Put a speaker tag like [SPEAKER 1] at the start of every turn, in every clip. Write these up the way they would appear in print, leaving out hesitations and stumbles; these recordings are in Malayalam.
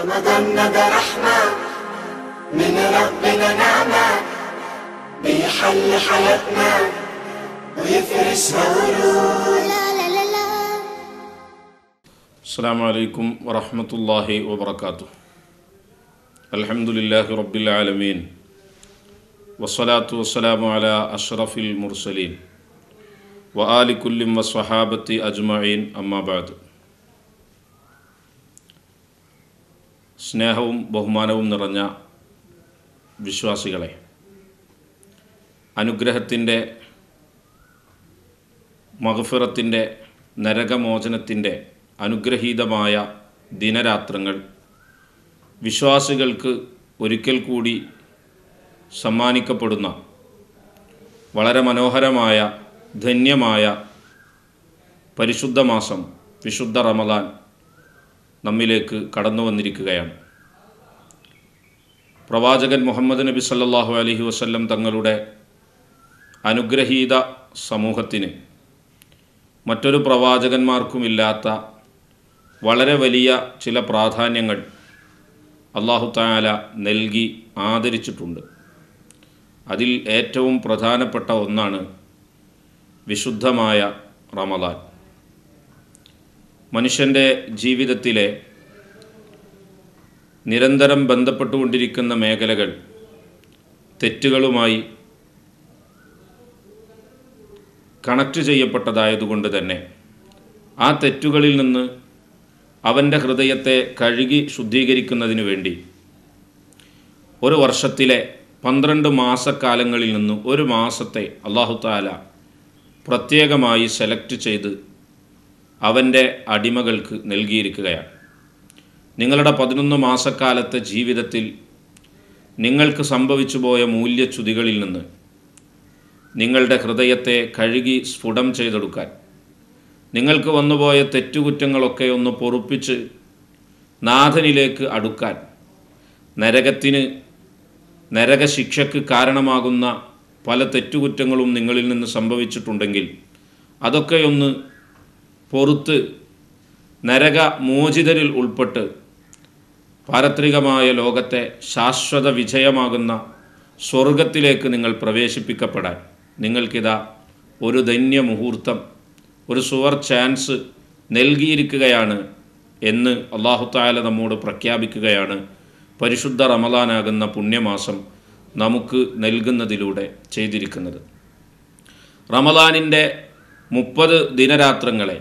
[SPEAKER 1] رمضان ندى رحمة من ربنا نعمة بيحل حياتنا ويفرشها ورود.
[SPEAKER 2] السلام عليكم ورحمة الله وبركاته. الحمد لله رب العالمين والصلاة والسلام على أشرف المرسلين وآل كل والصحابة أجمعين أما بعد. സ്നേഹവും ബഹുമാനവും നിറഞ്ഞ വിശ്വാസികളെ, അനുഗ്രഹത്തിൻ്റെ, മഗ്ഫിറത്തിൻ്റെ, നരകമോചനത്തിൻ്റെ അനുഗ്രഹീതമായ ദിനരാത്രങ്ങൾ വിശ്വാസികൾക്ക് ഒരിക്കൽ കൂടി സമ്മാനിക്കപ്പെടുന്ന വളരെ മനോഹരമായ ധന്യമായ പരിശുദ്ധ മാസം വിശുദ്ധ റമദാൻ നമ്മിലേക്ക് കടന്നു വന്നിരിക്കുകയാണ്. പ്രവാചകൻ മുഹമ്മദ് നബി സല്ലല്ലാഹു അലൈഹി വസല്ലം തങ്ങളുടെ അനുഗ്രഹീത സമൂഹത്തിന് മറ്റൊരു പ്രവാചകന്മാർക്കുമില്ലാത്ത വളരെ വലിയ ചില പ്രാധാന്യങ്ങൾ അല്ലാഹു തആല നൽകി ആദരിച്ചിട്ടുണ്ട്. അതിൽ ഏറ്റവും പ്രധാനപ്പെട്ട ഒന്നാണ് വിശുദ്ധമായ റമദാൻ. മനുഷ്യൻ്റെ ജീവിതത്തിലെ നിരന്തരം ബന്ധപ്പെട്ടുകൊണ്ടിരിക്കുന്ന മേഖലകൾ തെറ്റുകളുമായി കണക്റ്റ് ചെയ്യപ്പെട്ടതായതുകൊണ്ട് തന്നെ ആ തെറ്റുകളിൽ നിന്ന് അവൻ്റെ ഹൃദയത്തെ കഴുകി ശുദ്ധീകരിക്കുന്നതിന് വേണ്ടി ഒരു വർഷത്തിലെ 12 മാസക്കാലങ്ങളിൽ നിന്ന് ഒരു മാസത്തെ അല്ലാഹു തആല പ്രത്യേകമായി സെലക്ട് ചെയ്ത് അവൻ്റെ അടിമകൾക്ക് നൽകിയിരിക്കുകയാണ്. നിങ്ങളുടെ 11 മാസക്കാലത്തെ ജീവിതത്തിൽ നിങ്ങൾക്ക് സംഭവിച്ചു പോയ മൂല്യച്യുതികളിൽ നിന്ന് നിങ്ങളുടെ ഹൃദയത്തെ കഴുകി സ്ഫുടം ചെയ്തെടുക്കാൻ, നിങ്ങൾക്ക് വന്നുപോയ തെറ്റുകുറ്റങ്ങളൊക്കെ ഒന്ന് പൊറുപ്പിച്ച് നാഥനിലേക്ക് അടുക്കാൻ, നരകശിക്ഷയ്ക്ക് കാരണമാകുന്ന പല തെറ്റുകുറ്റങ്ങളും നിങ്ങളിൽ നിന്ന് സംഭവിച്ചിട്ടുണ്ടെങ്കിൽ അതൊക്കെയൊന്ന് പൊറുത്ത് നരകമോചിതരിൽ ഉൾപ്പെട്ട് പാരത്രികമായ ലോകത്തെ ശാശ്വത വിജയമാകുന്ന സ്വർഗത്തിലേക്ക് നിങ്ങൾ പ്രവേശിപ്പിക്കപ്പെടാൻ നിങ്ങൾക്കിതാ ഒരു ധന്യ മുഹൂർത്തം, ഒരു സുവർ ചാൻസ് നൽകിയിരിക്കുകയാണ് എന്ന് അല്ലാഹു തആല നമ്മോട് പ്രഖ്യാപിക്കുകയാണ് പരിശുദ്ധ റമദാനാകുന്ന പുണ്യമാസം നമുക്ക് നൽകുന്നതിലൂടെ ചെയ്തിരിക്കുന്നത്. റമദാനിൻ്റെ 30 ദിനരാത്രങ്ങളെ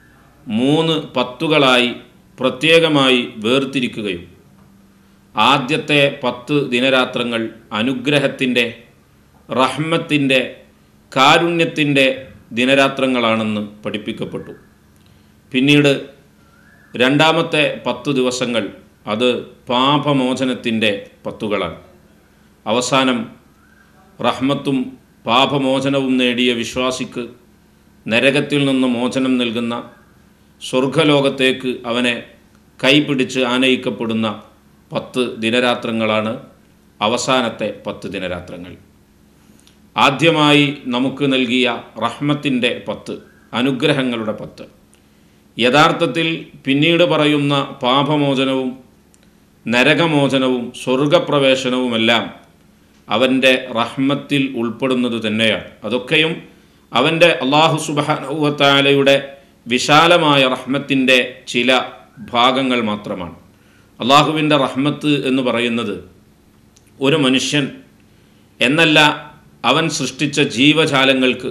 [SPEAKER 2] 3 പത്തുകളായി പ്രത്യേകമായി വേർതിരിക്കുകയും ആദ്യത്തെ 10 ദിനരാത്രങ്ങൾ അനുഗ്രഹത്തിൻ്റെ, റഹ്മത്തിൻ്റെ, കാരുണ്യത്തിൻ്റെ ദിനരാത്രങ്ങളാണെന്ന് പഠിപ്പിക്കപ്പെട്ടു. പിന്നീട് രണ്ടാമത്തെ 10 ദിവസങ്ങൾ അത് പാപമോചനത്തിൻ്റെ പത്തുകളാണ്. അവസാനം റഹ്മത്തും പാപമോചനവും നേടിയ വിശ്വാസിക്ക് നരകത്തിൽ നിന്ന് മോചനം നൽകുന്ന, സ്വർഗലോകത്തേക്ക് അവനെ കൈപിടിച്ച് ആനയിക്കപ്പെടുന്ന 10 ദിനരാത്രങ്ങളാണ് അവസാനത്തെ 10 ദിനരാത്രങ്ങൾ. ആദ്യമായി നമുക്ക് നൽകിയ റഹ്മത്തിൻ്റെ 10, അനുഗ്രഹങ്ങളുടെ 10, യഥാർത്ഥത്തിൽ പിന്നീട് പറയുന്ന പാപമോചനവും നരകമോചനവും സ്വർഗപ്രവേശനവുമെല്ലാം അവൻ്റെ റഹ്മത്തിൽ ഉൾപ്പെടുന്നത് തന്നെയാണ്. അതൊക്കെയും അവൻ്റെ അല്ലാഹു സുബ്ഹാനഹു വ തആലയുടെ വിശാലമായ റഹ്മത്തിൻ്റെ ചില ഭാഗങ്ങൾ മാത്രമാണ്. അല്ലാഹുവിൻ്റെ റഹ്മത്ത് എന്ന് പറയുന്നത് ഒരു മനുഷ്യൻ എന്നല്ല, അവൻ സൃഷ്ടിച്ച ജീവജാലങ്ങൾക്ക്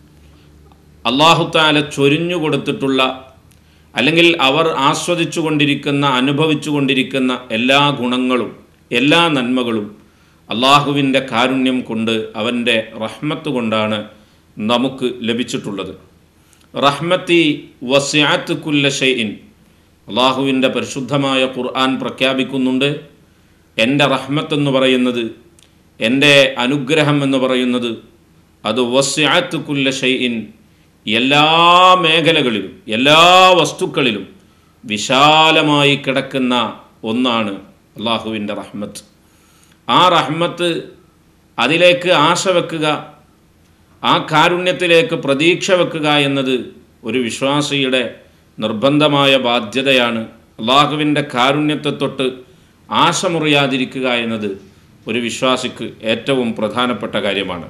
[SPEAKER 2] അല്ലാഹു തആല ചൊരിഞ്ഞു കൊടുത്തിട്ടുള്ള, അല്ലെങ്കിൽ അവർ ആസ്വദിച്ചു കൊണ്ടിരിക്കുന്ന, അനുഭവിച്ചു കൊണ്ടിരിക്കുന്ന എല്ലാ ഗുണങ്ങളും എല്ലാ നന്മകളും അല്ലാഹുവിൻ്റെ കാരുണ്യം കൊണ്ട്, അവൻ്റെ റഹ്മത്ത് കൊണ്ടാണ് നമുക്ക് ലഭിച്ചിട്ടുള്ളത്. റഹ്മത്തി വസിഅത്ത് കുല്ല ഷൈഇൻ, അല്ലാഹുവിൻ്റെ പരിശുദ്ധമായ ഖുർആൻ പ്രഖ്യാപിക്കുന്നുണ്ട്, എൻ്റെ റഹ്മത്ത് എന്ന് പറയുന്നത്, എൻ്റെ അനുഗ്രഹം എന്ന് പറയുന്നത് അത് വസിഅത്ത് കുല്ല ഷൈഇൻ, എല്ലാ മേഖലകളിലും എല്ലാ വസ്തുക്കളിലും വിശാലമായി കിടക്കുന്ന ഒന്നാണ് അല്ലാഹുവിൻ്റെ റഹ്മത്ത്. ആ റഹ്മത്ത്, അതിലേക്ക് ആശ വെക്കുക, ആ കാരുണ്യത്തിലേക്ക് പ്രതീക്ഷ വെക്കുക എന്നത് ഒരു വിശ്വാസിയുടെ നിർബന്ധമായ ബാധ്യതയാണ്. അള്ളാഹുവിൻ്റെ കാരുണ്യത്തെ തൊട്ട് ആശ മുറിയാതിരിക്കുക എന്നത് ഒരു വിശ്വാസിക്ക് ഏറ്റവും പ്രധാനപ്പെട്ട കാര്യമാണ്.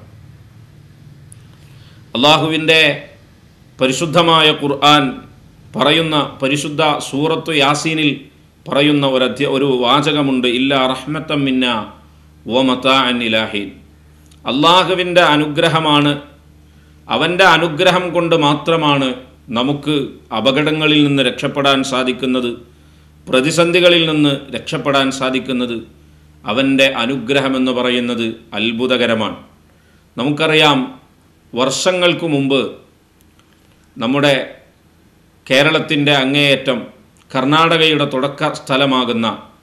[SPEAKER 2] അള്ളാഹുവിൻ്റെ പരിശുദ്ധമായ ഖുർആൻ പറയുന്ന പരിശുദ്ധ സൂറത്തു യാസീനിൽ പറയുന്ന ഒരു വാചകമുണ്ട്, ഇല്ലാ റഹ്മത്തം മിന്ന വ മതാഅൻ ഇലാഹീൻ. അള്ളാഹുവിൻ്റെ അനുഗ്രഹമാണ്, അവൻ്റെ അനുഗ്രഹം കൊണ്ട് മാത്രമാണ് നമുക്ക് അപകടങ്ങളിൽ നിന്ന് രക്ഷപ്പെടാൻ സാധിക്കുന്നത്, പ്രതിസന്ധികളിൽ നിന്ന് രക്ഷപ്പെടാൻ സാധിക്കുന്നത്. അവൻ്റെ അനുഗ്രഹമെന്ന് പറയുന്നത് അത്ഭുതകരമാണ്. നമുക്കറിയാം, വർഷങ്ങൾക്ക് മുമ്പ് നമ്മുടെ കേരളത്തിൻ്റെ അങ്ങേയറ്റം കർണാടകയുടെ തുടക്ക സ്ഥലമാകുന്ന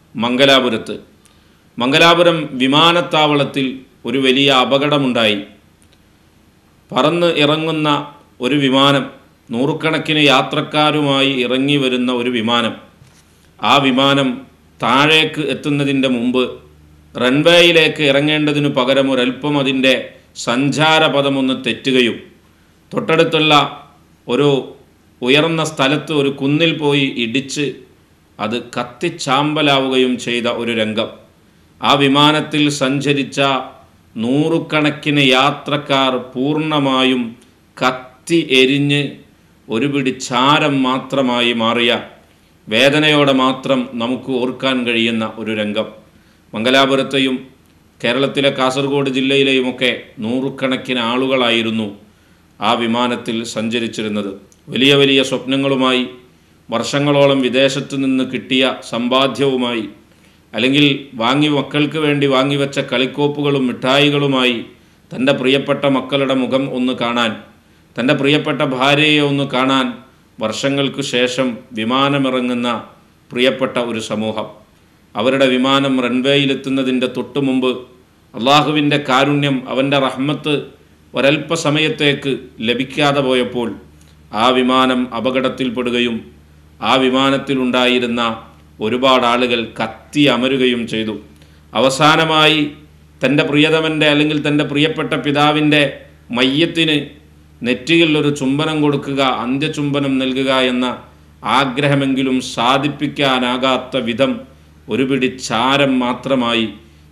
[SPEAKER 2] മംഗലാപുരം വിമാനത്താവളത്തിൽ ഒരു വലിയ അപകടമുണ്ടായി. പറന്ന് ഇറങ്ങുന്ന ഒരു വിമാനം, നൂറുകണക്കിന് യാത്രക്കാരുമായി ഇറങ്ങി വരുന്ന ഒരു വിമാനം, ആ വിമാനം താഴേക്ക് എത്തുന്നതിൻ്റെ മുമ്പ് റൺവേയിലേക്ക് ഇറങ്ങേണ്ടതിനു പകരം ഒരൽപ്പം അതിൻ്റെ സഞ്ചാരപഥമൊന്ന് തെറ്റുകയും തൊട്ടടുത്തുള്ള ഒരു ഉയർന്ന സ്ഥലത്ത് ഒരു കുന്നിൽ പോയി ഇടിച്ച് അത് കത്തിച്ചാമ്പലാവുകയും ചെയ്ത ഒരു രംഗം. ആ വിമാനത്തിൽ സഞ്ചരിച്ച നൂറുകണക്കിന് യാത്രക്കാർ പൂർണ്ണമായും കത്തി എരിഞ്ഞ് ഒരു പിടി ചാരം മാത്രമായി മാറിയ, വേദനയോടെ മാത്രം നമുക്ക് ഓർക്കാൻ കഴിയുന്ന ഒരു രംഗം. മംഗലാപുരത്തെയും കേരളത്തിലെ കാസർഗോഡ് ജില്ലയിലെയുമൊക്കെ നൂറുകണക്കിന് ആളുകളായിരുന്നു ആ വിമാനത്തിൽ സഞ്ചരിച്ചിരുന്നത്. വലിയ വലിയ സ്വപ്നങ്ങളുമായി, വർഷങ്ങളോളം വിദേശത്ത് നിന്ന് കിട്ടിയ സമ്പാദ്യവുമായി, അല്ലെങ്കിൽ മക്കൾക്ക് വേണ്ടി വാങ്ങിവെച്ച കളിക്കോപ്പുകളും മിഠായികളുമായി തൻ്റെ പ്രിയപ്പെട്ട മക്കളുടെ മുഖം ഒന്ന് കാണാൻ, തൻ്റെ പ്രിയപ്പെട്ട ഭാര്യയെ ഒന്ന് കാണാൻ വർഷങ്ങൾക്ക് ശേഷം വിമാനമിറങ്ങുന്ന പ്രിയപ്പെട്ട ഒരു സമൂഹം. അവരുടെ വിമാനം റൺവേയിലെത്തുന്നതിൻ്റെ തൊട്ടു മുമ്പ് അള്ളാഹുവിൻ്റെ കാരുണ്യം, അവൻ്റെ റഹ്മത്ത് ഒരൽപ്പസമയത്തേക്ക് ലഭിക്കാതെ പോയപ്പോൾ ആ വിമാനം അപകടത്തിൽപ്പെടുകയും ആ വിമാനത്തിലുണ്ടായിരുന്ന ഒരുപാട് ആളുകൾ കത്തി അമരുകയും ചെയ്തു. അവസാനമായി തൻ്റെ പ്രിയതമൻ്റെ അല്ലെങ്കിൽ തൻ്റെ പ്രിയപ്പെട്ട പിതാവിൻ്റെ മയ്യത്തിന് നെറ്റിയിൽ ഒരു ചുംബനം കൊടുക്കുക, അന്ത്യചുംബനം നൽകുക എന്ന ആഗ്രഹമെങ്കിലും സാധിപ്പിക്കാനാകാത്ത വിധം ഒരു പിടി ചാരം മാത്രമായി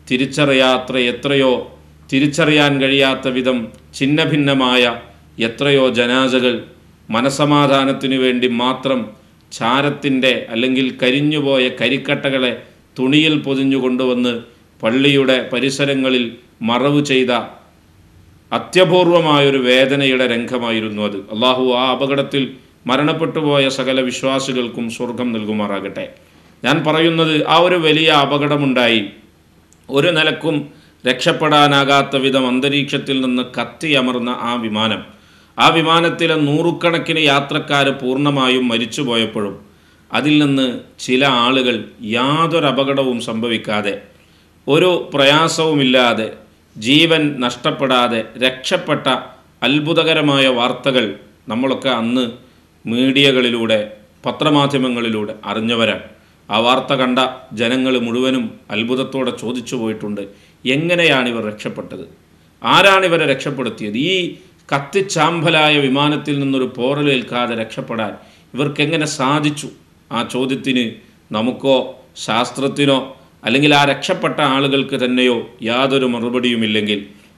[SPEAKER 2] തിരിച്ചറിയാൻ കഴിയാത്ത വിധം ഛിന്നഭിന്നമായ എത്രയോ ജനാസകൾ മനസമാധാനത്തിനു വേണ്ടി മാത്രം ചാരത്തിൻ്റെ അല്ലെങ്കിൽ കരിഞ്ഞുപോയ കരിക്കട്ടകളെ തുണിയിൽ പൊതിഞ്ഞു കൊണ്ടുവന്ന് പള്ളിയുടെ പരിസരങ്ങളിൽ മറവ് ചെയ്ത അത്യപൂർവമായൊരു വേദനയുടെ രംഗമായിരുന്നു അത്. അള്ളാഹു ആ അപകടത്തിൽ മരണപ്പെട്ടുപോയ സകല വിശ്വാസികൾക്കും സ്വർഗം നൽകുമാറാകട്ടെ. ഞാൻ പറയുന്നത്, ആ ഒരു വലിയ അപകടമുണ്ടായി, ഒരു നിലക്കും രക്ഷപ്പെടാനാകാത്ത വിധം അന്തരീക്ഷത്തിൽ നിന്ന് കത്തിയമർന്ന ആ വിമാനത്തിലെ നൂറുകണക്കിന് യാത്രക്കാർ പൂർണ്ണമായും മരിച്ചുപോയപ്പോഴും അതിൽ നിന്ന് ചില ആളുകൾ യാതൊരു അപകടവും സംഭവിക്കാതെ, ഒരു പ്രയാസവുമില്ലാതെ, ജീവൻ നഷ്ടപ്പെടാതെ രക്ഷപ്പെട്ട അത്ഭുതകരമായ വാർത്തകൾ നമ്മളൊക്കെ അന്ന് മീഡിയകളിലൂടെ, പത്രമാധ്യമങ്ങളിലൂടെ അറിഞ്ഞവരാണ്. ആ വാർത്ത കണ്ട ജനങ്ങൾ മുഴുവനും അത്ഭുതത്തോടെ ചോദിച്ചു പോയിട്ടുണ്ട്, എങ്ങനെയാണിവർ രക്ഷപ്പെട്ടത്? ആരാണിവരെ രക്ഷപ്പെടുത്തിയത്? ഈ കത്തിച്ചാമ്പലായ വിമാനത്തിൽ നിന്നൊരു പോറലേൽക്കാതെ രക്ഷപ്പെടാൻ ഇവർക്കെങ്ങനെ സാധിച്ചു? ആ ചോദ്യത്തിന് നമുക്കോ ശാസ്ത്രത്തിനോ അല്ലെങ്കിൽ ആ രക്ഷപ്പെട്ട ആളുകൾക്ക് തന്നെയോ യാതൊരു മറുപടിയുമില്ലെങ്കിൽ,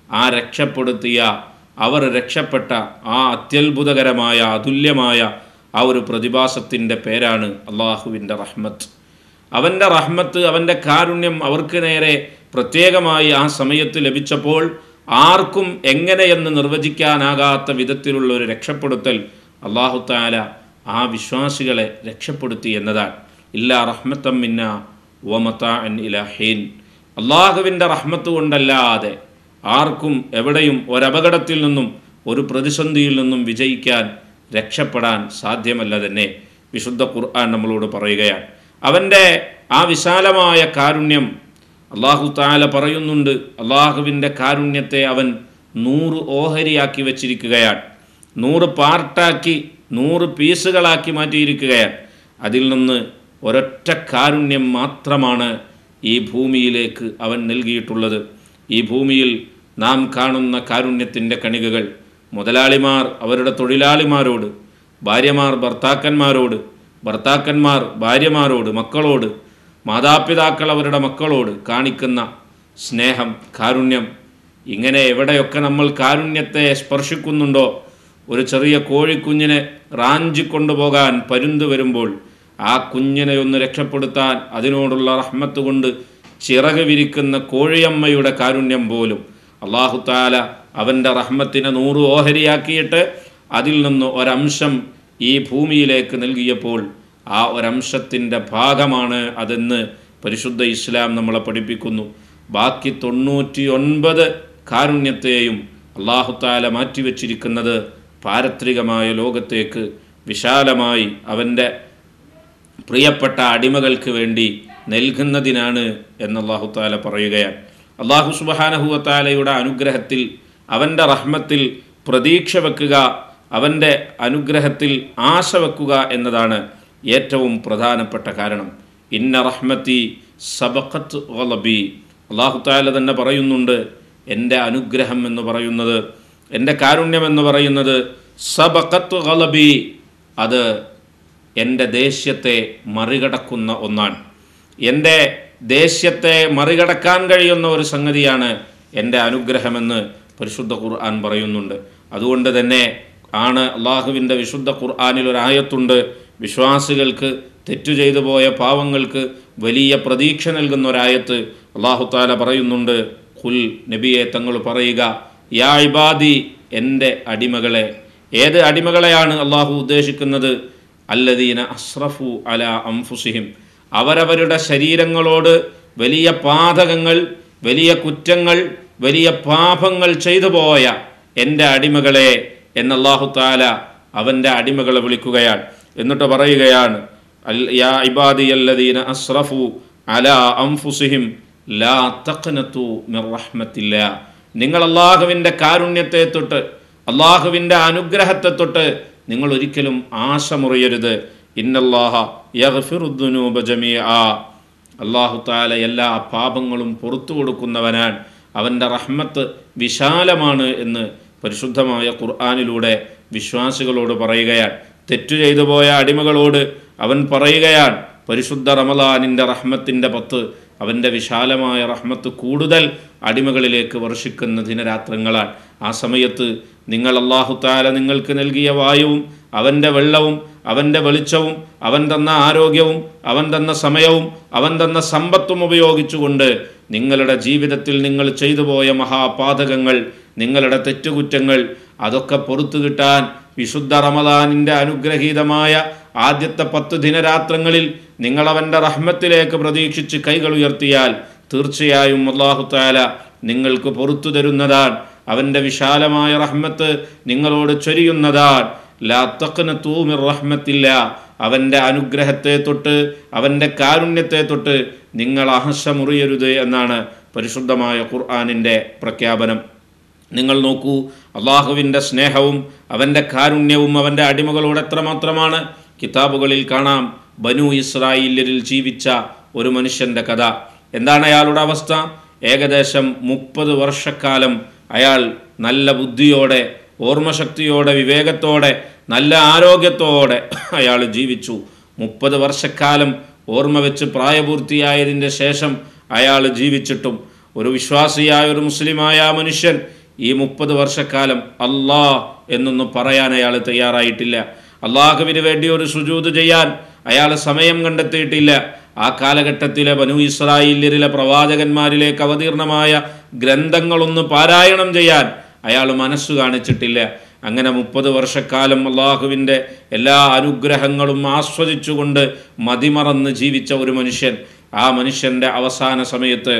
[SPEAKER 2] അവർ രക്ഷപ്പെട്ട ആ അത്യത്ഭുതകരമായ അതുല്യമായ ആ ഒരു പ്രതിഭാസത്തിൻ്റെ പേരാണ് അള്ളാഹുവിൻ്റെ റഹ്മത്ത്. അവൻ്റെ റഹ്മത്ത്, അവൻ്റെ കാരുണ്യം അവർക്ക് നേരെ പ്രത്യേകമായി ആ സമയത്ത് ലഭിച്ചപ്പോൾ ആർക്കും എങ്ങനെയെന്ന് നിർവചിക്കാനാകാത്ത വിധത്തിലുള്ള ഒരു രക്ഷപ്പെടുത്തൽ അല്ലാഹു തആല ആ വിശ്വാസികളെ രക്ഷപ്പെടുത്തി എന്നതാണ്. ഇല്ലാ റഹ്മത്തം മിന്ന വ മതാഅൻ ഇലാ ഹീൻ. അള്ളാഹുവിൻ്റെ റഹ്മത്ത് കൊണ്ടല്ലാതെ ആർക്കും എവിടെയും ഒരപകടത്തിൽ നിന്നും ഒരു പ്രതിസന്ധിയിൽ നിന്നും വിജയിക്കാൻ, രക്ഷപ്പെടാൻ സാധ്യമല്ല തന്നെ വിശുദ്ധ ഖുർആൻ നമ്മളോട് പറയുകയാണ്. അവൻ്റെ ആ വിശാലമായ കാരുണ്യം അല്ലാഹു തആല പറയുന്നുണ്ട്. അള്ളാഹുവിൻ്റെ കാരുണ്യത്തെ അവൻ 100 ഓഹരിയാക്കി വച്ചിരിക്കുകയാണ്, 100 പാർട്ടാക്കി, 100 പീസുകളാക്കി മാറ്റിയിരിക്കുകയാണ്. അതിൽ നിന്ന് ഒരൊറ്റ കാരുണ്യം മാത്രമാണ് ഈ ഭൂമിയിലേക്ക് അവൻ നൽകിയിട്ടുള്ളത്. ഈ ഭൂമിയിൽ നാം കാണുന്ന കാരുണ്യത്തിൻ്റെ കണികകൾ മുതലാളിമാർ അവരുടെ തൊഴിലാളിമാരോട്, ഭാര്യമാർ ഭർത്താക്കന്മാരോട്, ഭർത്താക്കന്മാർ ഭാര്യമാരോട്, മക്കളോട്, മാതാപിതാക്കൾ അവരുടെ മക്കളോട് കാണിക്കുന്ന സ്നേഹം, കാരുണ്യം, ഇങ്ങനെ എവിടെയൊക്കെ നമ്മൾ കാരുണ്യത്തെ സ്പർശിക്കുന്നുണ്ടോ, ഒരു ചെറിയ കോഴിക്കുഞ്ഞിനെ റാഞ്ചിക്കൊണ്ടുപോകാൻ പരുന്ത് വരുമ്പോൾ ആ കുഞ്ഞിനെ ഒന്ന് രക്ഷപ്പെടുത്താൻ അതിനോടുള്ള റഹ്മത്ത് കൊണ്ട് ചിറക് വിരിക്കുന്ന കോഴിയമ്മയുടെ കാരുണ്യം പോലും അല്ലാഹു തആല അവൻ്റെ റഹ്മത്തിനെ 100 ഓഹരിയാക്കിയിട്ട് അതിൽ നിന്ന് ഒരംശം ഈ ഭൂമിയിലേക്ക് നൽകിയപ്പോൾ ആ ഒരംശത്തിൻ്റെ ഭാഗമാണ് അതെന്ന് പരിശുദ്ധ ഇസ്ലാം നമ്മളെ പഠിപ്പിക്കുന്നു. ബാക്കി 99 കാരുണ്യത്തെയും അല്ലാഹു തആല മാറ്റിവെച്ചിരിക്കുന്നത് പാരത്രികമായ ലോകത്തേക്ക് വിശാലമായി അവൻ്റെ പ്രിയപ്പെട്ട അടിമകൾക്ക് വേണ്ടി നൽകുന്നതിനാണ് എന്ന് അല്ലാഹു തആല പറയുകയാണ്. അല്ലാഹു സുബ്ഹാനഹു വ തആലയുടെ അനുഗ്രഹത്തിൽ, അവൻ്റെ റഹ്മത്തിൽ പ്രതീക്ഷ വെക്കുക, അവൻ്റെ അനുഗ്രഹത്തിൽ ആശ വെക്കുക എന്നതാണ് ഏറ്റവും പ്രധാനപ്പെട്ട കാരണം. ഇന്ന റഹ്മത്തി സബഖത്ത് ഗളബി, അല്ലാഹു തആല തന്നെ പറയുന്നുണ്ട്, എൻ്റെ അനുഗ്രഹം എന്ന് പറയുന്നത്, എൻ്റെ കാരുണ്യം എന്ന് പറയുന്നത് സബഖത്ത് ഗളബി, അത് എൻ്റെ ദേഷ്യത്തെ മറികടക്കുന്ന ഒന്നാണ്. എൻ്റെ ദേഷ്യത്തെ മറികടക്കാൻ കഴിയുന്ന ഒരു സംഗതിയാണ് എൻ്റെ അനുഗ്രഹമെന്ന് പരിശുദ്ധ ഖുർആൻ പറയുന്നുണ്ട്. അതുകൊണ്ട് തന്നെ ആണ് അള്ളാഹുവിൻ്റെ വിശുദ്ധ ഖുർആനിൽ ഒരായത്തുണ്ട്, വിശ്വാസികൾക്ക്, തെറ്റു ചെയ്തു പോയ പാവങ്ങൾക്ക് വലിയ പ്രതീക്ഷ നൽകുന്ന ഒരായത്ത്. അള്ളാഹു തആല പറയുന്നുണ്ട്, ഖുൽ, നബിയെ തങ്ങൾ പറയുക, യാ ഇബാദി, എൻ്റെ അടിമകളെ. ഏത് അടിമകളെയാണ് അള്ളാഹു ഉദ്ദേശിക്കുന്നത്? അല്ലദീന അസ്റഫു അലാ അൻഫുസിഹിം, അവരവരുടെ ശരീരങ്ങളോട് വലിയ പാതകങ്ങൾ, വലിയ കുറ്റങ്ങൾ, വലിയ പാപങ്ങൾ ചെയ്തു പോയ എൻ്റെ അടിമകളെ എന്ന് അല്ലാഹു തആല അവൻ്റെ അടിമകളെ വിളിക്കുകയാണ്. എന്നിട്ട് പറയുകയാണ്, യാ ഇബാദി അല്ലദീന അസ്റഫു അലാ അൻഫുസിഹിം ലാ തഖ്നതു മിർ റഹ്മത്തില്ലാ, നിങ്ങൾ അല്ലാഹുവിൻ്റെ കാരുണ്യത്തെ തൊട്ട്, അല്ലാഹുവിൻ്റെ അനുഗ്രഹത്തെ തൊട്ട് നിങ്ങൾ ഒരിക്കലും ആശ മുറിയരുത്. ഇന്നല്ലാഹ യഗ്ഫിറുദ്ദുനൂബ ജമീആ, അല്ലാഹു തആല എല്ലാ പാപങ്ങളും പുറത്തു കൊടുക്കുന്നവനാണ്, അവൻ്റെ റഹ്മത്ത് വിശാലമാണ് എന്ന് പരിശുദ്ധമായ ഖുർആനിലൂടെ വിശ്വാസികളോട് പറയുകയാണ്. തെറ്റു ചെയ്തു പോയ അടിമകളോട് അവൻ പറയുകയാണ്, പരിശുദ്ധ റമളാനിൻ്റെ റഹ്മത്തിൻ്റെ 10, അവൻ്റെ വിശാലമായ റഹ്മത്ത് കൂടുതൽ അടിമകളിലേക്ക് വർഷിക്കുന്ന ദിനരാത്രങ്ങളാണ്. ആ സമയത്ത് നിങ്ങൾ അല്ലാഹു തആല നിങ്ങൾക്ക് നൽകിയ വായുവും അവൻ്റെ വെള്ളവും അവൻ്റെ വെളിച്ചവും അവൻ തന്ന ആരോഗ്യവും അവൻ തന്ന സമയവും അവൻ തന്ന സമ്പത്തും ഉപയോഗിച്ചുകൊണ്ട് നിങ്ങളുടെ ജീവിതത്തിൽ നിങ്ങൾ ചെയ്തു പോയ മഹാപാതകങ്ങൾ, നിങ്ങളുടെ തെറ്റുകുറ്റങ്ങൾ, അതൊക്കെ പുറത്തു കിട്ടാൻ വിശുദ്ധ റമളാനിൻ്റെ അനുഗ്രഹീതമായ ആദ്യത്തെ 10 ദിനരാത്രങ്ങളിൽ നിങ്ങൾ അവൻ്റെ റഹ്മത്തിലേക്ക് പ്രതീക്ഷിച്ച് കൈകൾ ഉയർത്തിയാൽ തീർച്ചയായും അല്ലാഹു തആല നിങ്ങൾക്ക് പുറത്തു തരുന്നതാണ്. അവൻ്റെ വിശാലമായ റഹ്മത്ത് നിങ്ങളോട് ചൊരിയുന്നതാണ്. ലാ തഖ്നതു മിർ റഹ്മത്തില്ലാ, അവൻ്റെ അനുഗ്രഹത്തെ തൊട്ട്, അവൻ്റെ കാരുണ്യത്തെ തൊട്ട് നിങ്ങൾ ആശ മുറിയരുത് എന്നാണ് പരിശുദ്ധമായ ഖുർആനിൻ്റെ പ്രഖ്യാപനം. നിങ്ങൾ നോക്കൂ, അള്ളാഹുവിൻ്റെ സ്നേഹവും അവൻ്റെ കാരുണ്യവും അവൻ്റെ അടിമകളോട് എത്രമാത്രമാണ്. കിതാബുകളിൽ കാണാം, ബനു ഇസ്രായേലിൽ ജീവിച്ച ഒരു മനുഷ്യൻ്റെ കഥ. എന്താണ് അയാളുടെ അവസ്ഥ? ഏകദേശം 30 വർഷക്കാലം അയാൾ നല്ല ബുദ്ധിയോടെ, ഓർമ്മശക്തിയോടെ, വിവേകത്തോടെ, നല്ല ആരോഗ്യത്തോടെ അയാൾ ജീവിച്ചു. 30 വർഷക്കാലം ഓർമ്മ വെച്ച് പ്രായപൂർത്തിയായതിൻ്റെ ശേഷം അയാൾ ജീവിച്ചിട്ടും ഒരു വിശ്വാസിയായ, ഒരു മുസ്ലിമായ മനുഷ്യൻ ഈ 30 വർഷക്കാലം അല്ലാഹ് എന്നൊന്നും പറയാൻ അയാൾ തയ്യാറായിട്ടില്ല. അള്ളാഹുവിന് വേണ്ടി ഒരു സുജൂദ് ചെയ്യാൻ അയാൾ സമയം കണ്ടെത്തിയിട്ടില്ല. ആ കാലഘട്ടത്തിലെ ബനു ഇസ്രായേലിലെ പ്രവാചകന്മാരിലേക്ക് അവതീർണമായ ഗ്രന്ഥങ്ങളൊന്ന് പാരായണം ചെയ്യാൻ അയാൾ മനസ്സു കാണിച്ചിട്ടില്ല. അങ്ങനെ 30 വർഷക്കാലം അള്ളാഹുവിൻ്റെ എല്ലാ അനുഗ്രഹങ്ങളും ആസ്വദിച്ചുകൊണ്ട് മതിമറന്ന് ജീവിച്ച ഒരു മനുഷ്യൻ. ആ മനുഷ്യൻ്റെ അവസാന സമയത്ത്,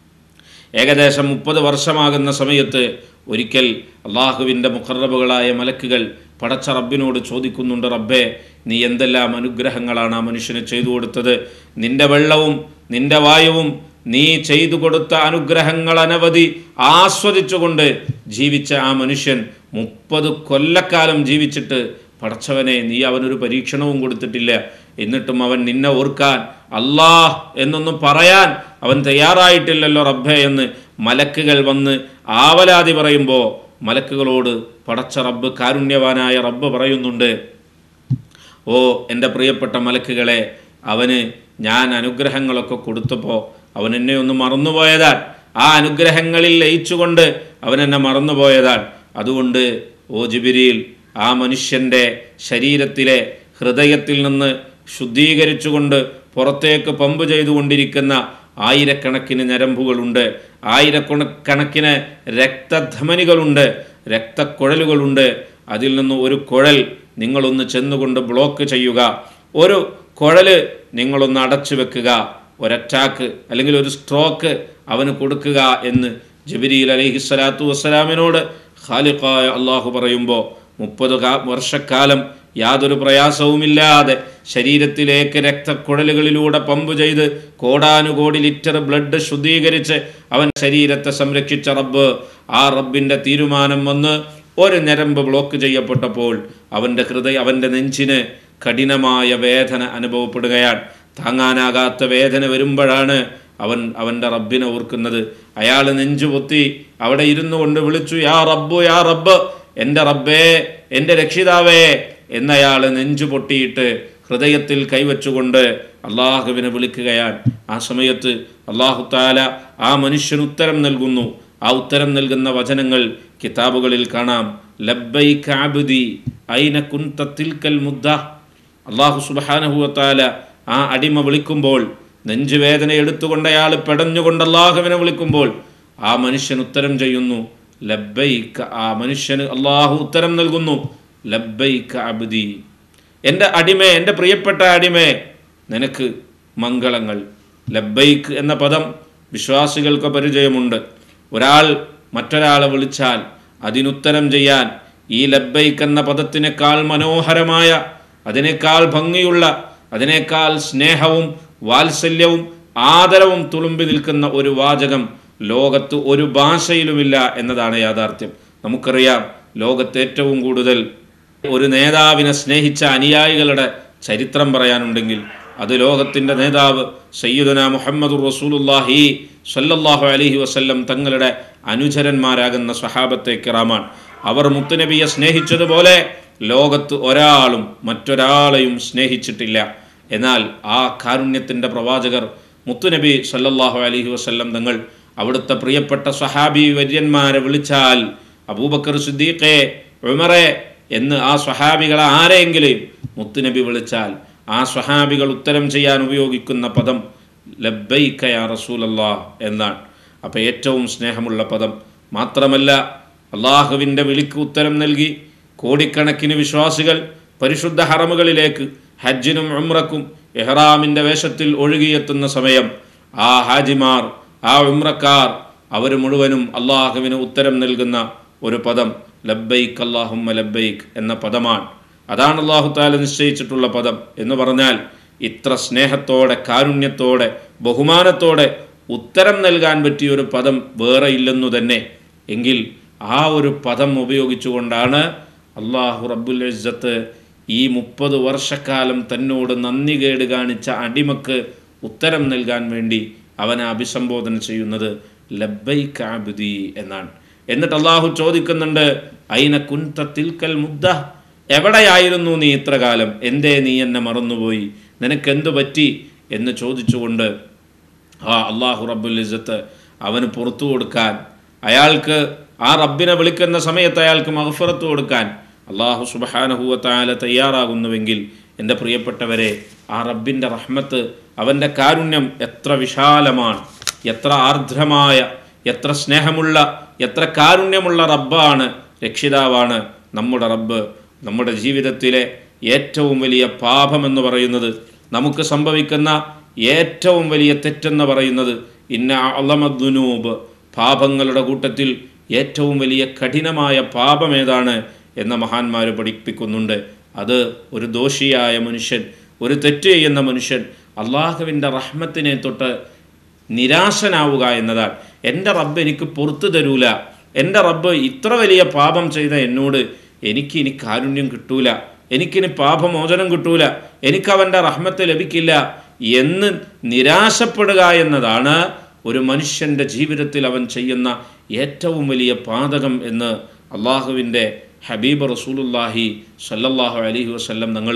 [SPEAKER 2] ഏകദേശം 30 വർഷമാകുന്ന സമയത്ത്, ഒരിക്കൽ അള്ളാഹുവിൻ്റെ മുഖറബുകളായ മലക്കുകൾ പടച്ച റബ്ബിനോട് ചോദിക്കുന്നുണ്ട്, റബ്ബേ, നീ എന്തെല്ലാം അനുഗ്രഹങ്ങളാണ് ആ മനുഷ്യന് ചെയ്തു കൊടുത്തത്. നിൻ്റെ വെള്ളവും നിൻ്റെ വായുവും നീ ചെയ്തു കൊടുത്ത അനുഗ്രഹങ്ങൾ അനവധി ആസ്വദിച്ചുകൊണ്ട് ജീവിച്ച ആ മനുഷ്യൻ 30 കൊല്ലക്കാലം ജീവിച്ചിട്ട്, പടച്ചവനെ, നീ അവനൊരു പരീക്ഷണവും കൊടുത്തിട്ടില്ല, എന്നിട്ടും അവൻ നിന്നെ ഓർക്കാൻ, അല്ലാഹ് എന്നൊന്നും പറയാൻ അവൻ തയ്യാറായിട്ടില്ലല്ലോ റബ്ബേ എന്ന് മലക്കുകൾ വന്ന് ആവലാതി പറയുമ്പോൾ മലക്കുകളോട് പടച്ച റബ്ബ്, കാരുണ്യവാനായ റബ്ബ് പറയുന്നുണ്ട്, ഓ എൻ്റെ പ്രിയപ്പെട്ട മലക്കുകളെ, അവന് ഞാൻ അനുഗ്രഹങ്ങളൊക്കെ കൊടുത്തപ്പോൾ അവൻ എന്നെ ഒന്ന് മറന്നുപോയതാൽ, ആ അനുഗ്രഹങ്ങളിൽ ലയിച്ചുകൊണ്ട് അവൻ എന്നെ മറന്നുപോയതാൽ, അതുകൊണ്ട് ഓ ജിബ്രീൽ, ആ മനുഷ്യൻ്റെ ശരീരത്തിലെ ഹൃദയത്തിൽ നിന്ന് ശുദ്ധീകരിച്ചുകൊണ്ട് പുറത്തേക്ക് പമ്പ് ചെയ്തുകൊണ്ടിരിക്കുന്ന ആയിരക്കണക്കിന് ഞരമ്പുകളുണ്ട്, ആയിരക്കണക്കിന് രക്തധമനികളുണ്ട്, രക്തക്കുഴലുകളുണ്ട്. അതിൽ നിന്ന് ഒരു കുഴൽ നിങ്ങളൊന്ന് ചെന്നുകൊണ്ട് ബ്ലോക്ക് ചെയ്യുക, ഒരു കുഴൽ നിങ്ങളൊന്ന് അടച്ചു വെക്കുക, ഒരറ്റാക്ക് അല്ലെങ്കിൽ ഒരു സ്ട്രോക്ക് അവന് കൊടുക്കുക എന്ന് ജിബ്രീൽ അലൈഹിസ്സലാത്തു വസ്സലാമിനോട് ഖാലിഖായ അള്ളാഹു പറയുമ്പോൾ 30 വർഷക്കാലം യാതൊരു പ്രയാസവുമില്ലാതെ ശരീരത്തിലേക്ക് രക്തക്കുഴലുകളിലൂടെ പമ്പ് ചെയ്ത് കോടാനുകോടി ലിറ്റർ ബ്ലഡ് ശുദ്ധീകരിച്ച് അവൻ ശരീരത്തെ സംരക്ഷിച്ച റബ്ബ്, ആ റബ്ബിൻ്റെ തീരുമാനം വന്ന് ഒരു ഞരമ്പ് ബ്ലോക്ക് ചെയ്യപ്പെട്ടപ്പോൾ അവൻ്റെ നെഞ്ചിന് കഠിനമായ വേദന അനുഭവപ്പെടുകയാണ്. താങ്ങാനാകാത്ത വേദന വരുമ്പോഴാണ് അവൻ്റെ റബ്ബിനെ ഓർക്കുന്നത്. അയാൾ നെഞ്ചുപൊത്തി അവിടെ ഇരുന്നു കൊണ്ട് വിളിച്ചു, യാ റബ്ബു യാ റബ്ബ്, എൻ്റെ റബ്ബേ, എൻ്റെ രക്ഷിതാവേ എന്നയാൾ നെഞ്ചു പൊട്ടിയിട്ട് ഹൃദയത്തിൽ കൈവച്ചുകൊണ്ട് അള്ളാഹുവിനെ വിളിക്കുകയാണ്. ആ സമയത്ത് അള്ളാഹു താല ആ മനുഷ്യന് ഉത്തരം നൽകുന്നു. ആ ഉത്തരം നൽകുന്ന വചനങ്ങൾ കിതാബുകളിൽ കാണാം. ലബ്ബൈക അബ്ദി ഐന കുൻത തിൽക്കൽ മുദ്ദ. അള്ളാഹു സുബ്ഹാനഹു വ തആല ആ അടിമ വിളിക്കുമ്പോൾ, നെഞ്ചുവേദന എടുത്തുകൊണ്ട് അയാൾ പെടഞ്ഞുകൊണ്ട് അള്ളാഹുവിനെ വിളിക്കുമ്പോൾ ആ മനുഷ്യൻ ഉത്തരം ചെയ്യുന്നു ലബ്ബൈക. ആ മനുഷ്യന് അള്ളാഹു ഉത്തരം നൽകുന്നു, ലബ്ബൈക അബ്ദി, എൻ്റെ അടിമേ, എൻ്റെ പ്രിയപ്പെട്ട അടിമേ, നിനക്ക് മംഗളങ്ങൾ. ലബ്ബൈക്ക് എന്ന പദം വിശ്വാസികൾക്ക് പരിചയമുണ്ട്. ഒരാൾ മറ്റൊരാളെ വിളിച്ചാൽ അതിനുത്തരം ചെയ്യാൻ ഈ ലബ്ബൈക്ക് എന്ന പദത്തിനേക്കാൾ മനോഹരമായ, അതിനേക്കാൾ ഭംഗിയുള്ള, അതിനേക്കാൾ സ്നേഹവും വാത്സല്യവും ആദരവും തുളുമ്പി നിൽക്കുന്ന ഒരു വാചകം ലോകത്ത് ഒരു ഭാഷയിലുമില്ല എന്നതാണ് യാഥാർത്ഥ്യം. നമുക്കറിയാം, ലോകത്ത് ഏറ്റവും കൂടുതൽ ഒരു നേതാവിനെ സ്നേഹിച്ച അനുയായികളുടെ ചരിത്രം പറയാനുണ്ടെങ്കിൽ അത് ലോകത്തിൻ്റെ നേതാവ് സയ്യിദുനാ മുഹമ്മദുർ റസൂലുള്ളാഹി സ്വല്ലല്ലാഹു അലൈഹി വസല്ലം തങ്ങളുടെ അനുചരന്മാരാകുന്ന സ്വഹാബത്തെ കിറാമാണ്. അവർ മുത്തുനബിയെ സ്നേഹിച്ചതുപോലെ ലോകത്ത് ഒരാളും മറ്റൊരാളെയും സ്നേഹിച്ചിട്ടില്ല. എന്നാൽ ആ കാരുണ്യത്തിൻ്റെ പ്രവാചകർ മുത്തുനബി സ്വല്ലല്ലാഹു അലൈഹി വസല്ലം തങ്ങൾ അവിടുത്തെ പ്രിയപ്പെട്ട സ്വഹാബി വര്യന്മാരെ വിളിച്ചാൽ, അബൂബക്കർ സിദ്ദീഖേ, ഉമറെ എന്ന് ആ സ്വഹാബികളെ ആരെങ്കിലും മുത്തുനബി വിളിച്ചാൽ ആ സ്വഹാബികൾ ഉത്തരം ചെയ്യാൻ ഉപയോഗിക്കുന്ന പദം ലബ്ബൈക യാ റസൂലല്ലാഹ് എന്നാണ്. അപ്പോൾ ഏറ്റവും സ്നേഹമുള്ള പദം. മാത്രമല്ല, അള്ളാഹുവിൻ്റെ വിളിക്ക് ഉത്തരം നൽകി കോടിക്കണക്കിന് വിശ്വാസികൾ പരിശുദ്ധ ഹറമുകളിലേക്ക് ഹജ്ജിനും ഉംറക്കും ഇഹ്റാമിൻ്റെ വേഷത്തിൽ ഒഴുകിയെത്തുന്ന സമയം ആ ഹാജിമാർ, ആ ഉംറക്കാർ, അവർ മുഴുവനും അള്ളാഹുവിന് ഉത്തരം നൽകുന്ന ഒരു പദം ലബ്ബൈക്ക് അല്ലാഹുമ്മ ലബ്ബൈക്ക് എന്ന പദമാണ്. അതാണ് അള്ളാഹു തആല നിശ്ചയിച്ചിട്ടുള്ള പദം. എന്ന് പറഞ്ഞാൽ ഇത്ര സ്നേഹത്തോടെ, കാരുണ്യത്തോടെ, ബഹുമാനത്തോടെ ഉത്തരം നൽകാൻ പറ്റിയൊരു പദം വേറെ ഇല്ലെന്നു തന്നെ. എങ്കിൽ ആ ഒരു പദം ഉപയോഗിച്ചുകൊണ്ടാണ് അള്ളാഹു റബ്ബുൽ ഇസ്സത്ത് ഈ 30 വർഷക്കാലം തന്നോട് നന്ദികേട് കാണിച്ച അടിമക്ക് ഉത്തരം നൽകാൻ വേണ്ടി അവനെ അഭിസംബോധന ചെയ്യുന്നത് ലബ്ബൈക അബ്ദി എന്നാണ്. എന്നിട്ട് അള്ളാഹു ചോദിക്കുന്നുണ്ട്, ഐന കുൻത തിൽക്കൽ മുദ്ദ, എവിടെയായിരുന്നു നീ ഇത്ര കാലം? എന്തേ നീ എന്നെ മറന്നുപോയി? നിനക്കെന്തു പറ്റി എന്ന് ചോദിച്ചുകൊണ്ട് അള്ളാഹു റബ്ബുൽ ഇസ്സത്ത് അവന് പുറത്തു കൊടുക്കാൻ, അയാൾക്ക് ആ റബ്ബിനെ വിളിക്കുന്ന സമയത്ത് അയാൾക്ക് മഗ്ഫിറത്ത് കൊടുക്കാൻ അള്ളാഹു സുബ്ഹാനഹു വ തആല തയ്യാറാകുന്നുവെങ്കിൽ, എൻ്റെ പ്രിയപ്പെട്ടവരെ, ആ റബ്ബിൻ്റെ റഹ്മത്ത്, അവൻ്റെ കാരുണ്യം എത്ര വിശാലമാണ്, എത്ര ആർദ്രമായ, എത്ര സ്നേഹമുള്ള, എത്ര കാരുണ്യമുള്ള റബ്ബാണ്, രക്ഷിതാവാണ് നമ്മുടെ റബ്ബ്. നമ്മുടെ ജീവിതത്തിലെ ഏറ്റവും വലിയ പാപമെന്ന് പറയുന്നത്, നമുക്ക് സംഭവിക്കുന്ന ഏറ്റവും വലിയ തെറ്റെന്ന് പറയുന്നത്, ഇന്ന അളമദ്ദുനൂബ്, പാപങ്ങളുടെ കൂട്ടത്തിൽ ഏറ്റവും വലിയ കഠിനമായ പാപം ഏതാണ് എന്ന മഹാന്മാർ പഠിപ്പിക്കുന്നുണ്ട്. അത് ഒരു ദോഷിയായ മനുഷ്യൻ, ഒരു തെറ്റ് ചെയ്യുന്ന മനുഷ്യൻ അള്ളാഹുവിൻ്റെ റഹ്മത്തിനെ തൊട്ട് നിരാശനാവുക എന്നതാണ്. എൻ്റെ റബ്ബ് എനിക്ക് പുറത്തു തരൂല, എൻ്റെ റബ്ബ് ഇത്ര വലിയ പാപം ചെയ്ത എന്നോട് എനിക്കിനി കാരുണ്യം കിട്ടൂല, എനിക്കിനി പാപമോചനം കിട്ടൂല, എനിക്കവൻ്റെ റഹ്മത്ത് ലഭിക്കില്ല എന്ന് നിരാശപ്പെടുക എന്നതാണ് ഒരു മനുഷ്യൻ്റെ ജീവിതത്തിൽ അവൻ ചെയ്യുന്ന ഏറ്റവും വലിയ പാതകം എന്ന് അള്ളാഹുവിൻ്റെ ഹബീബ് റസൂലുള്ളാഹി സ്വല്ലല്ലാഹു അലൈഹി വസല്ലം തങ്ങൾ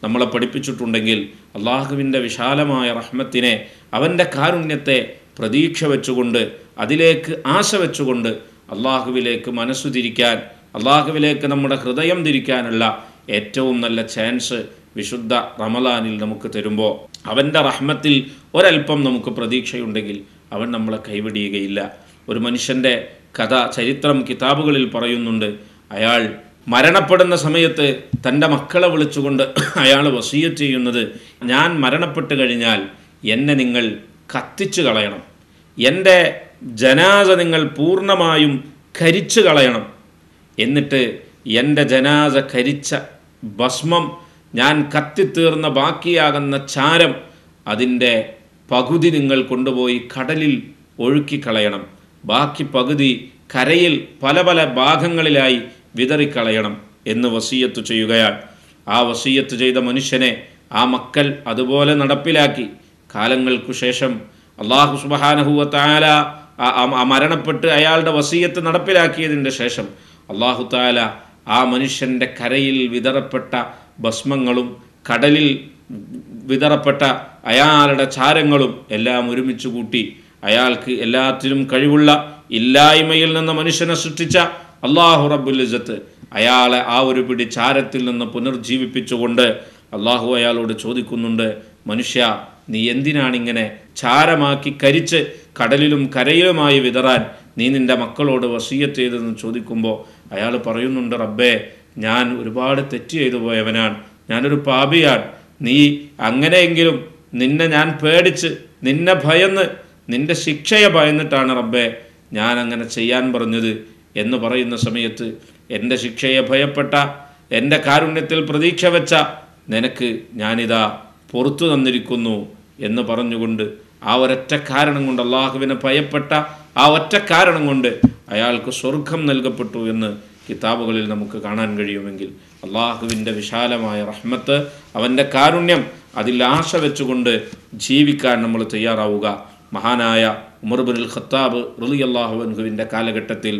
[SPEAKER 2] നമ്മളെ പഠിപ്പിച്ചിട്ടുണ്ടെങ്കിൽ അള്ളാഹുവിൻ്റെ വിശാലമായ റഹ്മത്തിനെ, അവൻ്റെ കാരുണ്യത്തെ പ്രതീക്ഷ വെച്ചുകൊണ്ട്, അതിലേക്ക് ആശ വെച്ചുകൊണ്ട് അള്ളാഹുവിലേക്ക് മനസ്സു തിരിക്കാൻ, അള്ളാഹുവിലേക്ക് നമ്മുടെ ഹൃദയം തിരിക്കാനുള്ള ഏറ്റവും നല്ല ചാൻസ് വിശുദ്ധ റമളാനിൽ നമുക്ക് തരുമ്പോൾ, അവൻ്റെ റഹ്മത്തിൽ ഒരൽപ്പം നമുക്ക് പ്രതീക്ഷയുണ്ടെങ്കിൽ അവൻ നമ്മളെ കൈവിടിയുകയില്ല. ഒരു മനുഷ്യൻ്റെ കഥ, ചരിത്രം കിതാബുകളിൽ പറയുന്നുണ്ട്. അയാൾ മരണപ്പെടുന്ന സമയത്ത് തൻ്റെ മക്കളെ വിളിച്ചുകൊണ്ട് അയാൾ വസിയ്യത്ത് ചെയ്യുന്നത്, ഞാൻ മരണപ്പെട്ട് കഴിഞ്ഞാൽ എന്നെ നിങ്ങൾ കത്തിച്ചു കളയണം, എൻ്റെ ജനാസ നിങ്ങൾ പൂർണ്ണമായും കരിച്ചു കളയണം, എന്നിട്ട് എൻ്റെ ജനാസ കരിച്ച ഭസ്മം, ഞാൻ കത്തിത്തീർന്ന ബാക്കിയാകുന്ന ചാരം, അതിൻ്റെ പകുതി നിങ്ങൾ കൊണ്ടുപോയി കടലിൽ ഒഴുക്കിക്കളയണം, ബാക്കി പകുതി കരയിൽ പല പല ഭാഗങ്ങളിലായി വിതറിക്കളയണം എന്ന് വസിയ്യത്ത് ചെയ്യുകയാണ്. ആ വസിയ്യത്ത് ചെയ്ത മനുഷ്യനെ ആ മക്കൾ അതുപോലെ നടപ്പിലാക്കി. കാലങ്ങൾക്കു ശേഷം അല്ലാഹു സുബ്ഹാനഹു വ തആല മരണപ്പെട്ട് അയാളുടെ വസിയ്യത്ത് നടപ്പിലാക്കിയതിൻ്റെ ശേഷം അല്ലാഹു തആല ആ മനുഷ്യൻ്റെ കരയിൽ വിതറപ്പെട്ട ഭസ്മങ്ങളും കടലിൽ വിതറപ്പെട്ട അയാളുടെ ചാരങ്ങളും എല്ലാം ഒരുമിച്ച് കൂട്ടി, അയാൾക്ക് എല്ലാത്തിനും കഴിവുള്ള ഇല്ലായ്മയിൽ നിന്ന് മനുഷ്യനെ സൃഷ്ടിച്ച അല്ലാഹു റബ്ബുൽ ഇസ്സത്ത് അയാളെ ആ ഒരു പിടി ചാരത്തിൽ നിന്ന് പുനർജീവിപ്പിച്ചുകൊണ്ട് അല്ലാഹു അയാളോട് ചോദിക്കുന്നുണ്ട്, മനുഷ്യ, നീ എന്തിനാണിങ്ങനെ ചാരമാക്കി കരിച്ച് കടലിലും കരയിലുമായി വിതറാൻ നീ നിൻ്റെ മക്കളോട് വസിയ്യത്ത് ചെയ്തതെന്ന് ചോദിക്കുമ്പോൾ അയാൾ പറയുന്നുണ്ട്, റബ്ബേ, ഞാൻ ഒരുപാട് തെറ്റ് ചെയ്തു പോയവനാണ്, ഞാനൊരു പാപിയാണ്, നീ അങ്ങനെയെങ്കിലും നിന്നെ ഞാൻ പേടിച്ച്, നിന്നെ ഭയന്ന്, നിൻ്റെ ശിക്ഷയെ ഭയന്നിട്ടാണ് റബ്ബേ ഞാൻ അങ്ങനെ ചെയ്യാൻ പറഞ്ഞത് എന്ന് പറയുന്ന സമയത്ത്, എൻ്റെ ശിക്ഷയെ ഭയപ്പെട്ട, എൻ്റെ കാരുണ്യത്തിൽ പ്രതീക്ഷ വെച്ച നിനക്ക് ഞാനിതാ പുറത്തു തന്നിരിക്കുന്നു എന്ന് പറഞ്ഞുകൊണ്ട് ആ ഒരൊറ്റ കാരണം കൊണ്ട്, അള്ളാഹുവിനെ ഭയപ്പെട്ട ആ ഒറ്റ കാരണം കൊണ്ട് അയാൾക്ക് സ്വർഗം നൽകപ്പെട്ടു എന്ന് കിതാബുകളിൽ നമുക്ക് കാണാൻ കഴിയുമെങ്കിൽ, അള്ളാഹുവിൻ്റെ വിശാലമായ റഹ്മത്ത്, അവൻ്റെ കാരുണ്യം, അതിൽ ആശ വെച്ചുകൊണ്ട് ജീവിക്കാൻ നമ്മൾ തയ്യാറാവുക. മഹാനായ ഉമർ ഇബ്നുൽ ഖത്താബ് റളിയല്ലാഹു അൻഹുവിൻ്റെ കാലഘട്ടത്തിൽ,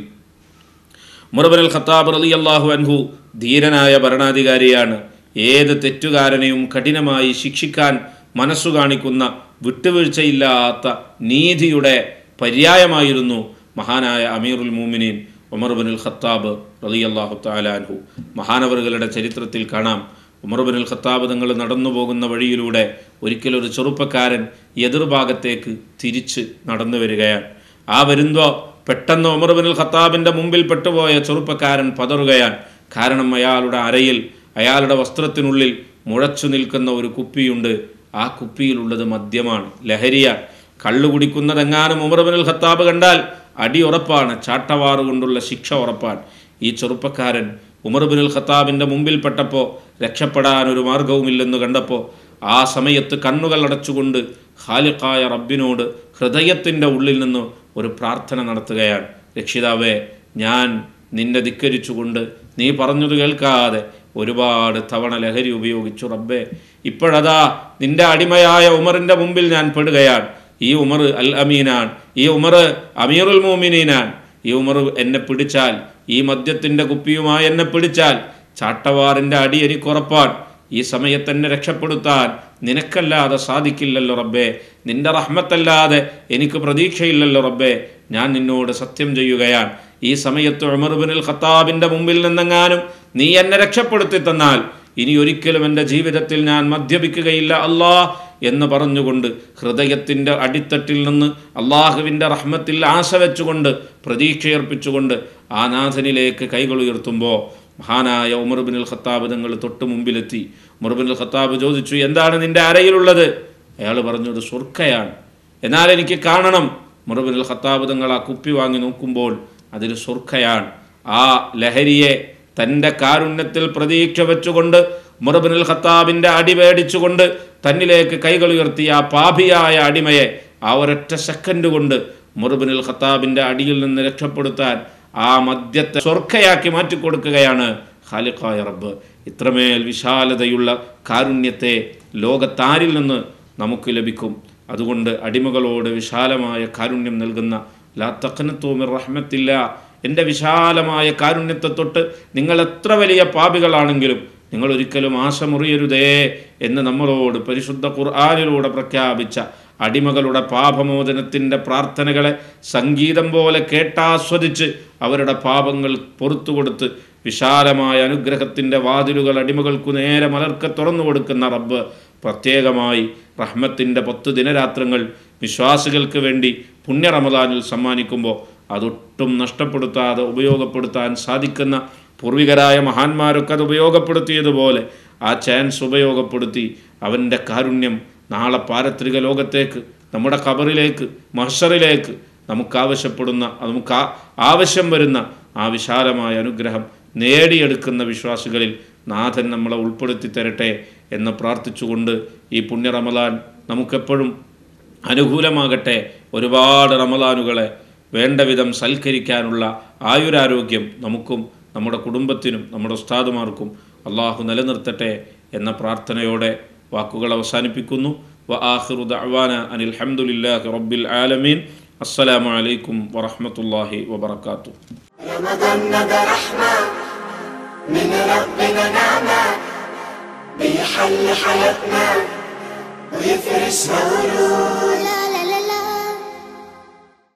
[SPEAKER 2] ഉമർ ഇബ്നുൽ ഖത്താബ് റളിയല്ലാഹു അൻഹു ധീരനായ ഭരണാധികാരിയാണ്. ഏത് തെറ്റുകാരനെയും കഠിനമായി ശിക്ഷിക്കാൻ മനസ്സു കാണിക്കുന്ന, വിട്ടുവീഴ്ചയില്ലാത്ത നീതിയുടെ പര്യായമായിരുന്നു മഹാനായ അമീറുൽ മുഅ്മിനീൻ ഉമർ ഇബ്നുൽ ഖത്താബ് റളിയല്ലാഹു തആല അൻഹു. മഹാനവറുകളുടെ ചരിത്രത്തിൽ കാണാം, ഉമർ ഇബ്നുൽ ഖത്താബ് തങ്ങൾ നടന്നു പോകുന്ന വഴിയിലൂടെ ഒരിക്കലൊരു ചെറുപ്പക്കാരൻ എതിർഭാഗത്തേക്ക് തിരിച്ച് നടന്നു വരികയാണ്. ആ വരുമ്പോൾ പെട്ടെന്ന് ഉമർ ഇബ്നുൽ ഖത്താബിൻ്റെ മുമ്പിൽ പെട്ടുപോയ ചെറുപ്പക്കാരൻ പതറുകയാണ്. കാരണം അയാളുടെ അരയിൽ, അയാളുടെ വസ്ത്രത്തിനുള്ളിൽ മുഴച്ചു നിൽക്കുന്ന ഒരു കുപ്പിയുണ്ട്. ആ കുപ്പിയിലുള്ളത് മദ്യമാണ്, ലഹരിയാണ്. കള്ളു കുടിക്കുന്നതെങ്ങാനും ഉമർ ഇബ്നുൽ ഖത്താബ് കണ്ടാൽ അടി ഉറപ്പാണ്, ചാട്ടവാറ് കൊണ്ടുള്ള ശിക്ഷ ഉറപ്പാണ്. ഈ ചെറുപ്പക്കാരൻ ഉമർ ഇബ്നുൽ ഖത്താബിൻ്റെ മുമ്പിൽ പെട്ടപ്പോൾ രക്ഷപ്പെടാൻ ഒരു മാർഗവുമില്ലെന്ന് കണ്ടപ്പോൾ ആ സമയത്ത് കണ്ണുകൾ അടച്ചുകൊണ്ട് ഖാലിഖായ റബ്ബിനോട് ഹൃദയത്തിൻ്റെ ഉള്ളിൽ നിന്ന് ഒരു പ്രാർത്ഥന നടത്തുകയാണ്. രക്ഷിതാവേ, ഞാൻ നിന്നെ ധിക്കരിച്ചുകൊണ്ട്, നീ പറഞ്ഞത് കേൾക്കാതെ ഒരുപാട് തവണ ലഹരി ഉപയോഗിച്ചു റബ്ബേ. ഇപ്പോഴതാ നിന്റെ അടിമയായ ഉമറിൻ്റെ മുമ്പിൽ ഞാൻ പെടുകയാണ്. ഈ ഉമർ അൽ അമീനാണ്, ഈ ഉമർ അമീറുൽ മുഅ്മിനീനാണ്. ഈ ഉമർ എന്നെ പിടിച്ചാൽ, ഈ മദ്യത്തിൻ്റെ കുപ്പിയുമായി എന്നെ പിടിച്ചാൽ ചാട്ടവാറിൻ്റെ അടി എനിക്കുറപ്പാണ്. ഈ സമയത്ത് എന്നെ രക്ഷപ്പെടുത്താൻ നിനക്കല്ലാതെ സാധിക്കില്ലല്ലോ റബ്ബേ, നിന്റെ റഹ്മത്തല്ലാതെ എനിക്ക് പ്രതീക്ഷയില്ലല്ലോ റബ്ബേ. ഞാൻ നിന്നോട് സത്യം ചെയ്യുകയാണ്, ഈ സമയത്ത് ഉമർ ഇബ്നുൽ ഖത്താബിൻ്റെ മുമ്പിൽ നിന്നെങ്ങാനും നീ എന്നെ രക്ഷപ്പെടുത്തി തന്നാൽ ഇനി ഒരിക്കലും എൻ്റെ ജീവിതത്തിൽ ഞാൻ മദ്യപിക്കുകയില്ല അല്ലാ എന്ന് പറഞ്ഞുകൊണ്ട് ഹൃദയത്തിൻ്റെ അടിത്തട്ടിൽ നിന്ന് അള്ളാഹുവിൻ്റെ റഹ്മത്തിൽ ആശ വെച്ചുകൊണ്ട്, പ്രതീക്ഷയർപ്പിച്ചുകൊണ്ട് ആ നാഥനിലേക്ക് കൈകൾ ഉയർത്തുമ്പോൾ മഹാനായ ഉമർ ഇബ്നുൽ ഖത്താബ് തങ്ങൾ തൊട്ട് മുമ്പിലെത്തി. ഉമർ ഇബ്നുൽ ഖത്താബ് ചോദിച്ചു, എന്താണ് നിൻ്റെ അരയിലുള്ളത്? അയാൾ പറഞ്ഞത് സ്വർക്കയാണ്, എന്നാൽ എനിക്ക് കാണണം. ഉമർ ഇബ്നുൽ ഖത്താബ് തങ്ങൾ ആ കുപ്പി വാങ്ങി നോക്കുമ്പോൾ അതിൽ സ്വർക്കയാണ്. ആ ലഹരിയെ തൻ്റെ കാരുണ്യത്തിൽ പ്രതീക്ഷ വെച്ചുകൊണ്ട് ഉമർ ഇബ്നുൽ ഖത്താബിൻ്റെ അടി പേടിച്ചുകൊണ്ട് തന്നിലേക്ക് കൈകൾ ഉയർത്തിയ ആ പാപിയായ അടിമയെ ആ ഒരൊറ്റ സെക്കൻഡ് കൊണ്ട് ഉമർ ഇബ്നുൽ ഖത്താബിൻ്റെ അടിയിൽ നിന്ന് രക്ഷപ്പെടുത്താൻ ആ മദ്യത്തെ സ്വർക്കയാക്കി മാറ്റിക്കൊടുക്കുകയാണ് ഖാലിഖായ റബ്ബ്. ഇത്രമേൽ വിശാലതയുള്ള കാരുണ്യത്തെ ലോകത്താരിൽ നിന്ന് നമുക്ക് ലഭിക്കും. അതുകൊണ്ട് അടിമകളോട് വിശാലമായ കാരുണ്യം നൽകുന്ന ലാ തഖ്നതു മിർ റഹ്മത്തില്ലാ, എൻ്റെ വിശാലമായ കാരുണ്യത്തെ തൊട്ട് നിങ്ങൾ എത്ര വലിയ പാപികളാണെങ്കിലും നിങ്ങൾ ഒരിക്കലും ആശ മുറിയരുതേ എന്ന് നമ്മളോട് പരിശുദ്ധ ഖുർആനിലൂടെ പ്രഖ്യാപിച്ച അടിമകളുടെ പാപമോചനത്തിൻ്റെ പ്രാർത്ഥനകളെ സംഗീതം പോലെ കേട്ടാസ്വദിച്ച് അവരുടെ പാപങ്ങൾ പുറത്തു കൊടുത്ത് വിശാലമായ അനുഗ്രഹത്തിൻ്റെ വാതിലുകൾ അടിമകൾക്കു നേരെ മലർക്കെ തുറന്നു കൊടുക്കുന്ന റബ്ബ് പ്രത്യേകമായി റഹ്മത്തിൻ്റെ 10 ദിനരാത്രങ്ങൾ വിശ്വാസികൾക്ക് വേണ്ടി പുണ്യ റമദാനിൽ സമ്മാനിക്കുമ്പോൾ അതൊട്ടും നഷ്ടപ്പെടുത്താതെ ഉപയോഗപ്പെടുത്താൻ സാധിക്കുന്ന പൂർവികരായ മഹാന്മാരൊക്കെ അത് ഉപയോഗപ്പെടുത്തിയതുപോലെ ആ ചാൻസ് ഉപയോഗപ്പെടുത്തി അവൻ്റെ കാരുണ്യം നാളെ പാരത്രിക ലോകത്തേക്ക്, നമ്മുടെ ഖബറിലേക്ക്, മഹ്ശറിലേക്ക് നമുക്ക് ആവശ്യം വരുന്ന ആ വിശാലമായ അനുഗ്രഹം നേടിയെടുക്കുന്ന വിശ്വാസികളിൽ നാഥൻ നമ്മളെ ഉൾപ്പെടുത്തി തരട്ടെ എന്ന് പ്രാർത്ഥിച്ചുകൊണ്ട് ഈ പുണ്യ റമദാൻ നമുക്കെപ്പോഴും അനുകൂലമാകട്ടെ. ഒരുപാട് റമദാനുകളെ വേണ്ട വിധം സൽക്കരിക്കാനുള്ള ആയുരാരോഗ്യം നമുക്കും നമ്മുടെ കുടുംബത്തിനും നമ്മുടെ ഉസ്താദുമാർക്കും അള്ളാഹു നിലനിർത്തട്ടെ എന്ന പ്രാർത്ഥനയോടെ വാക്കുകൾ അവസാനിപ്പിക്കുന്നു. വആഖിറു ദഅ്വാന അനിൽ ഹംദുലില്ലാഹി റബ്ബിൽ ആലമീൻ. അസ്സലാമു അലൈക്കും വറഹ്മത്തുള്ളാഹി വബറകാതുഹു.
[SPEAKER 1] رمضان ندى رحمة من ربنا نعمة بيحل حياتنا ويفرشها ورود.